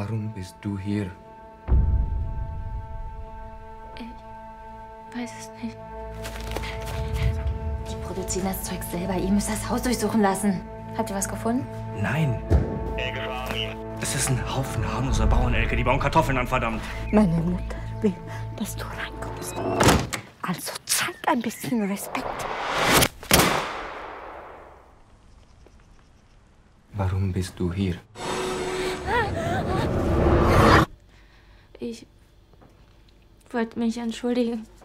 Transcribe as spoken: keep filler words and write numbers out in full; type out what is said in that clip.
Warum bist du hier? Ich weiß es nicht. Die produzieren das Zeug selber. Ihr müsst das Haus durchsuchen lassen. Habt ihr was gefunden? Nein. Es ist ein Haufen harmloser Bauern, Elke. Die bauen Kartoffeln an, verdammt. Meine Mutter will, dass du reinkommst. Also zeig ein bisschen Respekt. Warum bist du hier? Ich wollte mich entschuldigen.